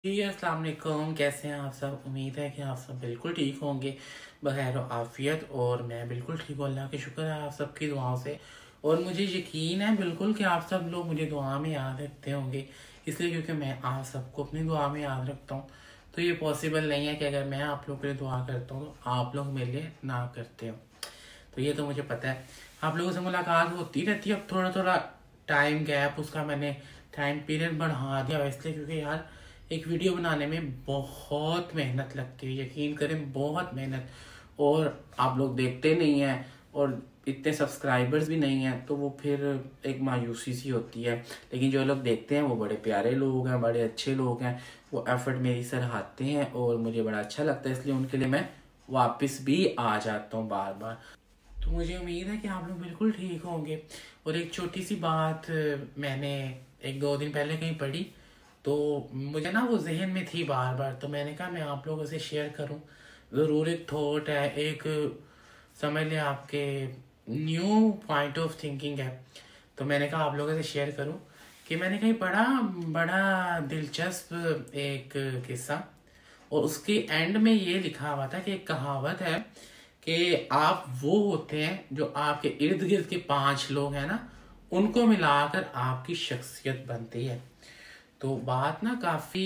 जी अस्सलाम वालेकुम। कैसे हैं आप सब? उम्मीद है कि आप सब बिल्कुल ठीक होंगे बखैर आफियत। और मैं बिल्कुल ठीक हूँ, अल्लाह के शुक्र है आप सबकी दुआओं से। और मुझे यकीन है बिल्कुल कि आप सब लोग मुझे दुआ में याद रखते होंगे, इसलिए क्योंकि मैं आप सबको अपनी दुआ में याद रखता हूँ। तो ये पॉसिबल नहीं है कि अगर मैं आप लोग के लिए दुआ करता हूँ तो आप लोग मेरे लिए ना करते हो। तो ये तो मुझे पता है। आप लोगों से मुलाकात होती रहती है, अब थोड़ा थोड़ा टाइम गैप उसका मैंने टाइम पीरियड बढ़ा दिया, इसलिए क्योंकि यार एक वीडियो बनाने में बहुत मेहनत लगती है, यकीन करें बहुत मेहनत। और आप लोग देखते नहीं हैं और इतने सब्सक्राइबर्स भी नहीं हैं, तो वो फिर एक मायूसी सी होती है। लेकिन जो लोग देखते हैं वो बड़े प्यारे लोग हैं, बड़े अच्छे लोग हैं, वो एफर्ट मेरी सराहते हैं और मुझे बड़ा अच्छा लगता है, इसलिए उनके लिए मैं वापस भी आ जाता हूँ बार बार। तो मुझे उम्मीद है कि आप लोग बिल्कुल ठीक होंगे। और एक छोटी सी बात मैंने एक दो दिन पहले कहीं पढ़ी, तो मुझे ना वो जहन में थी बार बार, तो मैंने कहा मैं आप लोगों से शेयर करूं। ज़रूर एक थॉट है, एक समझ लें आपके न्यू पॉइंट ऑफ थिंकिंग है। तो मैंने कहा आप लोगों से शेयर करूं कि मैंने कहीं पढ़ा बड़ा दिलचस्प एक किस्सा। और उसके एंड में ये लिखा हुआ था कि एक कहावत है कि आप वो होते हैं जो आपके इर्द गिर्द के पांच लोग हैं ना, उनको मिलाकर आपकी शख्सियत बनती है। तो बात ना काफी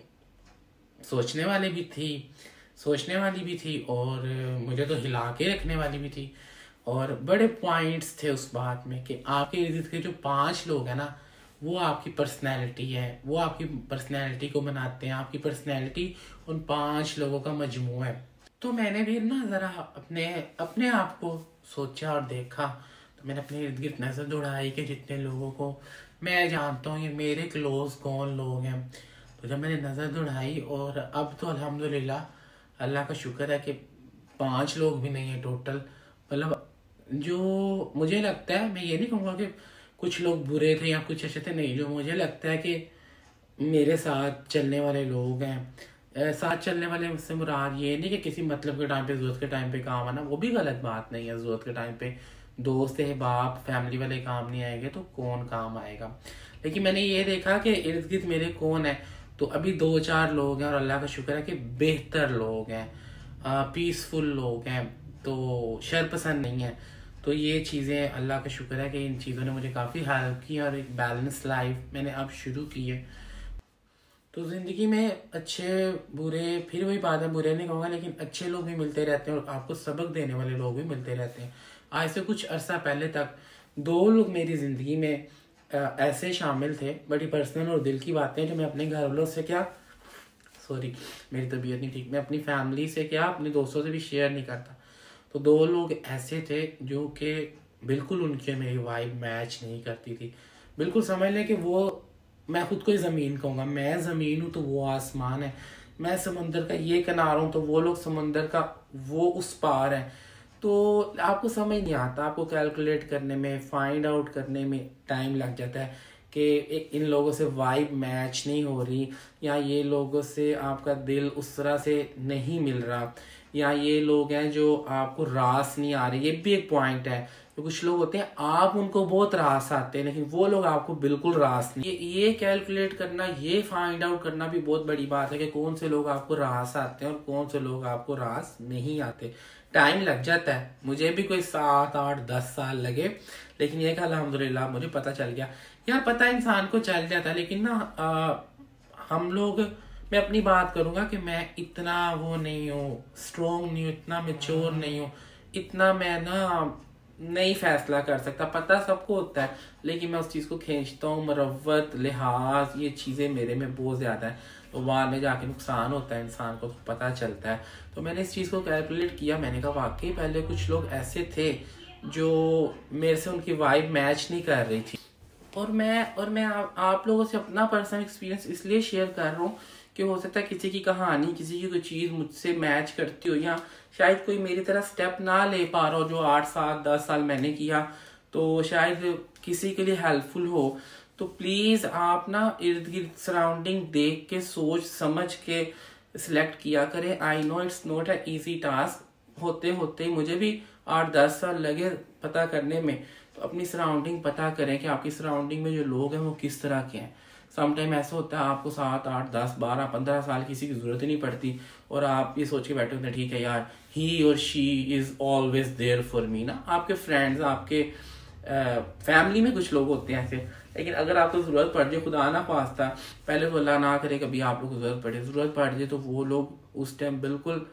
सोचने वाली भी थी, सोचने वाली भी थी, और मुझे तो हिला के रखने वाली भी थी। और बड़े पॉइंट्स थे उस बात में कि आपके इर्द गिर्द के जो पांच लोग हैं ना, वो आपकी पर्सनैलिटी है, वो आपकी पर्सनैलिटी को बनाते हैं। आपकी पर्सनैलिटी उन पांच लोगों का मजमू है। तो मैंने भी ना ज़रा अपने अपने आप को सोचा और देखा। तो मैंने अपने इर्द गिर्द नज़र दौड़ाई कि जितने लोगों को मैं जानता हूँ, ये मेरे क्लोज कौन लोग हैं। तो जब मैंने नज़र दौड़ाई, और अब तो अल्हम्दुलिल्लाह अल्लाह का शुक्र है कि पांच लोग भी नहीं है टोटल। मतलब जो मुझे लगता है, मैं ये नहीं कहूँगा कि कुछ लोग बुरे थे या कुछ अच्छे थे, नहीं, जो मुझे लगता है कि मेरे साथ चलने वाले लोग हैं। साथ चलने वाले से मुराद ये नहीं कि किसी मतलब के टाइम पे, जरूरत के टाइम पे काम आना, वो भी गलत बात नहीं है। जरूरत के टाइम पे दोस्त है, बाप, फैमिली वाले काम नहीं आएंगे तो कौन काम आएगा। लेकिन मैंने ये देखा कि इर्द गिर्द मेरे कौन है, तो अभी दो चार लोग हैं और अल्लाह का शुक्र है कि बेहतर लोग हैं, पीसफुल लोग हैं, तो शर पसंद नहीं है। तो ये चीज़ें अल्लाह का शुक्र है कि इन चीज़ों ने मुझे काफ़ी हेल्प की और एक बैलेंस लाइफ मैंने अब शुरू की है। तो ज़िंदगी में अच्छे बुरे, फिर वही बात है, बुरे नहीं कहूँगा, लेकिन अच्छे लोग भी मिलते रहते हैं और आपको सबक देने वाले लोग भी मिलते रहते हैं। आज से कुछ अरसा पहले तक दो लोग मेरी ज़िंदगी में ऐसे शामिल थे, बड़ी पर्सनल और दिल की बातें जो मैं अपने घर वालों से क्या, सॉरी मेरी तबीयत नहीं ठीक, मैं अपनी फैमिली से क्या, अपने दोस्तों से भी शेयर नहीं करता। तो दो लोग ऐसे थे जो कि बिल्कुल उनके मेरी वाइब मैच नहीं करती थी। बिल्कुल समझ लें कि वो, मैं खुद को ही ज़मीन कहूँगा, मैं ज़मीन हूँ तो वो आसमान है, मैं समंदर का ये किनारा हूँ तो वो लोग समंदर का वो उस पार है। तो आपको समझ नहीं आता, आपको कैलकुलेट करने में, फाइंड आउट करने में टाइम लग जाता है कि इन लोगों से वाइब मैच नहीं हो रही, या ये लोगों से आपका दिल उस तरह से नहीं मिल रहा, या ये लोग हैं जो आपको रास नहीं आ रही। ये भी एक पॉइंट है। तो कुछ लोग होते हैं आप उनको बहुत रास आते हैं, लेकिन वो लोग आपको बिल्कुल रास नहीं। ये कैलकुलेट करना, ये फाइंड आउट करना भी बहुत बड़ी बात है कि कौन से लोग आपको रास आते हैं और कौन से लोग आपको रास नहीं आते। टाइम लग जाता है, मुझे भी कोई 7 8 10 साल लगे, लेकिन ये कहा अल्हम्दुलिल्लाह मुझे पता चल गया। यार पता इंसान को चल जाता है, लेकिन ना हम लोग, मैं अपनी बात करूंगा कि मैं इतना वो नहीं हूँ, स्ट्रोंग नहीं हूँ, इतना मेच्योर नहीं हूँ, इतना मैं ना नहीं फैसला कर सकता। पता सबको होता है, लेकिन मैं उस चीज़ को खींचता हूँ। मरवत, लिहाज, ये चीज़ें मेरे में बहुत ज़्यादा है, तो बाद में जाके नुकसान होता है इंसान को, तो पता चलता है। तो मैंने इस चीज़ को कैलकुलेट किया, मैंने कहा वाकई पहले कुछ लोग ऐसे थे जो मेरे से उनकी वाइब मैच नहीं कर रही थी। और मैं आप लोगों से अपना पर्सनल एक्सपीरियंस इसलिए शेयर कर रहा हूँ कि हो सकता है किसी की कहानी, किसी की कोई चीज़ मुझसे मैच करती हो, या शायद कोई मेरी तरह स्टेप ना ले पा रहा हो जो 8 7 10 साल मैंने किया, तो शायद किसी के लिए हेल्पफुल हो। तो प्लीज़ आप ना इर्द गिर्द सराउंडिंग देख के, सोच समझ के सिलेक्ट किया करें। I know it's not a easy task, होते होते मुझे भी 8 10 साल लगे पता करने में। तो अपनी सराउंडिंग पता करें कि आपकी सराउंडिंग में जो लोग हैं वो किस तरह के हैं। समटाइम ऐसा होता है आपको 7, 8, 10, 12, 15 साल किसी की ज़रूरत ही नहीं पड़ती और आप ये सोच के बैठे होते हैं ठीक है यार, ही और she is always there for me ना। आपके फ्रेंड्स, आपके फैमिली में कुछ लोग होते हैं ऐसे, लेकिन अगर आपको ज़रूरत पड़ जाए, खुदा ना खास्ता, पहले तो अल्लाह ना करे कभी आप लोग को ज़रूरत पड़ जाए तो वो लोग उस टाइम बिल्कुल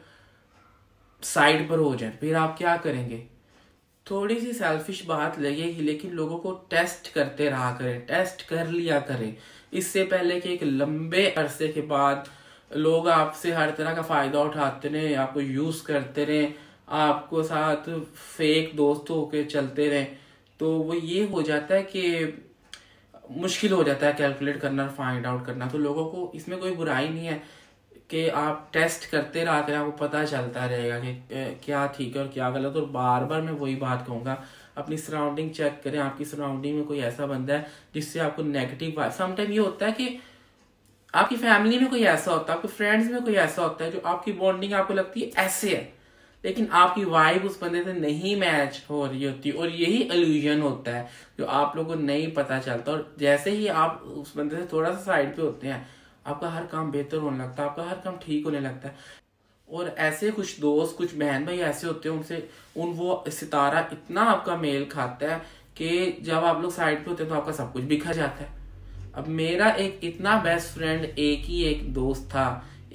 साइड पर हो जाए, फिर आप क्या करेंगे? थोड़ी सी सेल्फिश बात लगेगी, लेकिन लोगों को टेस्ट करते रहा करें, टेस्ट कर लिया करें, इससे पहले कि एक लंबे अरसे के बाद लोग आपसे हर तरह का फ़ायदा उठाते रहे, आपको यूज़ करते रहे, आपको साथ फेक दोस्त होके चलते रहे, तो वो ये हो जाता है कि मुश्किल हो जाता है कैलकुलेट करना, फाइंड आउट करना। तो लोगों को इसमें कोई बुराई नहीं है कि आप टेस्ट करते रहा करें, आपको पता चलता रहेगा कि क्या ठीक है और क्या गलत। और बार बार मैं वही बात कहूँगा, अपनी सराउंडिंग चेक करें, आपकी सराउंडिंग में कोई ऐसा बंदा है जिससे आपको नेगेटिव, समटाइम ये होता है कि आपकी फैमिली में कोई ऐसा होता है, आपके फ्रेंड्स में कोई ऐसा होता है जो आपकी बॉन्डिंग आपको लगती है ऐसे है, लेकिन आपकी वाइब उस बंदे से नहीं मैच हो रही होती, और यही इल्यूजन होता है जो आप लोगों को नहीं पता चलता। और जैसे ही आप उस बंदे से थोड़ा सा साइड पे होते हैं, आपका हर काम बेहतर होने लगता है, आपका हर काम ठीक होने लगता है। और ऐसे कुछ दोस्त, कुछ बहन भाई ऐसे होते हैं, उनसे वो सितारा इतना आपका मेल खाता है कि जब आप लोग साइड पे होते हैं तो आपका सब कुछ बिखर जाता है। अब मेरा एक इतना बेस्ट फ्रेंड, एक दोस्त था,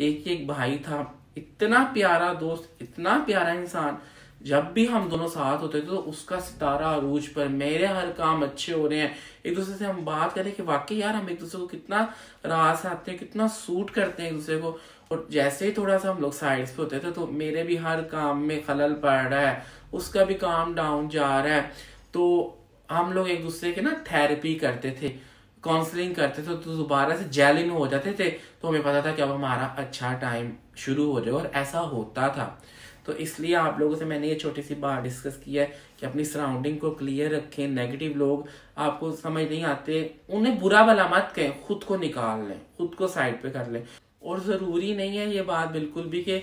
एक भाई था, इतना प्यारा दोस्त, इतना प्यारा इंसान, जब भी हम दोनों साथ होते थे तो उसका सितारा अरूज पर, मेरे हर काम अच्छे हो रहे हैं, एक दूसरे से हम बात करें कि वाकई यार हम एक दूसरे को कितना रास आते हैं, कितना सूट करते हैं एक दूसरे को। और जैसे ही थोड़ा सा हम लोग साइड्स पे होते थे तो मेरे भी हर काम में खलल पड़ रहा है, उसका भी काम डाउन जा रहा है, तो हम लोग एक दूसरे के ना थेरेपी करते थे, काउंसलिंग करते थे, तो दोबारा से जेल इन हो जाते थे। तो हमें पता था कि अब हमारा अच्छा टाइम शुरू हो जाए, और ऐसा होता था। तो इसलिए आप लोगों से मैंने ये छोटी सी बात डिस्कस की है कि अपनी सराउंडिंग को क्लियर रखें। नेगेटिव लोग आपको समझ नहीं आते, उन्हें बुरा भला मत कहें, खुद को निकाल लें, खुद को साइड पे कर लें। और ज़रूरी नहीं है ये बात बिल्कुल भी कि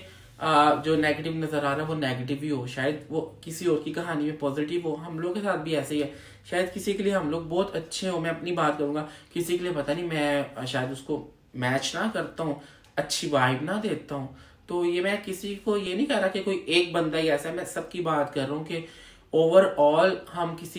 जो नेगेटिव नज़र आ रहा है वो नेगेटिव ही हो, शायद वो किसी और की कहानी में पॉजिटिव हो। हम लोगों के साथ भी ऐसे ही है, शायद किसी के लिए हम लोग बहुत अच्छे हो, मैं अपनी बात करूंगा, किसी के लिए पता नहीं मैं शायद उसको मैच ना करता हूँ, अच्छी वाइब ना देता हूँ। तो ये मैं किसी को ये नहीं कह रहा कि कोई एक बंदा ही ऐसा है, मैं सबकी बात कर रहा हूँ कि ओवरऑल हम किसी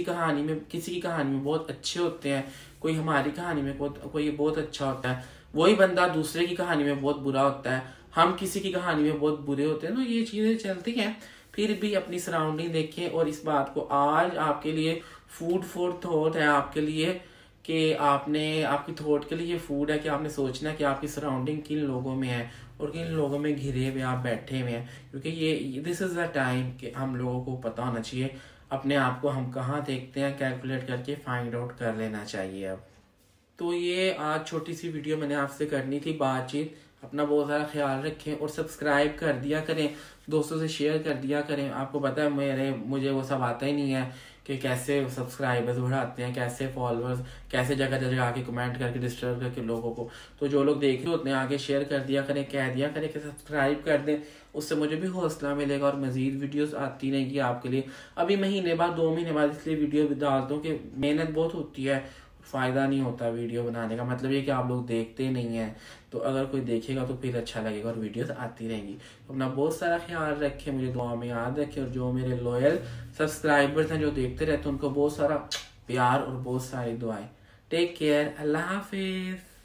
की कहानी में बहुत अच्छे होते हैं, कोई हमारी कहानी में कोई बहुत अच्छा होता है, वही बंदा दूसरे की कहानी में बहुत बुरा होता है, हम किसी की कहानी में बहुत बुरे होते हैं। तो ये चीजें चलती हैं। फिर भी अपनी सराउंडिंग देखें, और इस बात को आज आपके लिए फूड फॉर थॉट है आपके लिए, कि आपकी थॉट के लिए ये फूड है कि आपने सोचना है कि आपकी सराउंडिंग किन लोगों में है और किन लोगों में घिरे हुए आप बैठे हुए हैं। क्योंकि ये दिस इज द टाइम कि हम लोगों को पता होना चाहिए अपने आप को, हम कहाँ देखते हैं, कैलकुलेट करके फाइंड आउट कर लेना चाहिए अब। तो ये आज छोटी सी वीडियो मैंने आपसे करनी थी, बातचीत। अपना बहुत सारा ख्याल रखें और सब्सक्राइब कर दिया करें, दोस्तों से शेयर कर दिया करें। आपको पता है मुझे वो सब आता ही नहीं है कि कैसे सब्सक्राइबर्स बढ़ाते हैं, कैसे फॉलोअर्स, कैसे जगह जगह आके कमेंट करके डिस्टर्ब करके लोगों को। तो जो लोग देख रहे होते हैं आगे शेयर कर दिया करें, कह दिया करें कि सब्सक्राइब कर दें, उससे मुझे भी हौसला मिलेगा और मजीद वीडियोस आती रहेंगी आपके लिए। अभी महीने बाद, 2 महीने बाद इसलिए वीडियो डालता हूँ कि मेहनत बहुत होती है, फ़ायदा नहीं होता वीडियो बनाने का, मतलब ये कि आप लोग देखते नहीं हैं। तो अगर कोई देखेगा तो फिर अच्छा लगेगा और वीडियोस आती रहेंगी। तो अपना बहुत सारा ख्याल रखें, मुझे दुआ में याद रखें, और जो मेरे लॉयल सब्सक्राइबर्स हैं जो देखते रहते हैं उनको बहुत सारा प्यार और बहुत सारी दुआएं। टेक केयर, अल्लाह हाफिज़।